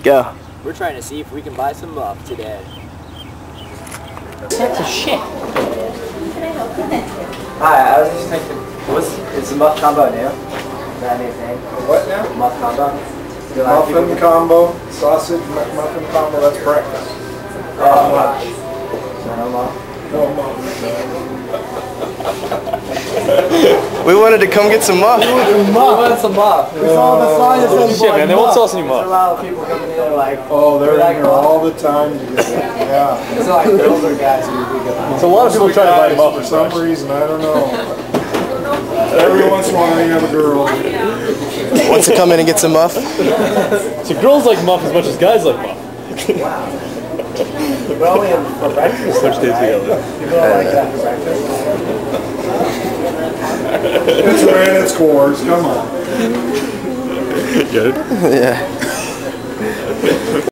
Go. We're trying to see if we can buy some muff today. That's a shit. Hi, I was just thinking, is the muff combo new? Is that a new thing? What now? Muff combo? Muffin combo, sausage muffin combo, that's breakfast. Lunch. No muff? No muff. We wanted to come get some muff. We want some muff. We saw the sign that says Shit, man, they won't sell us any muff. There's a lot of people coming in there like, Oh, they're in here all the time. Yeah. it's like girls or guys who do good muff. So a lot of people try to buy muff For some reason, I don't know. Every once in a while, you have a girl. Wants to come in and get some muff? So girls like muff as much as guys like muff. Wow. We're only in for breakfast. Switch days together. People don't like that for breakfast. It's ran its course, come on. Get it? Yeah.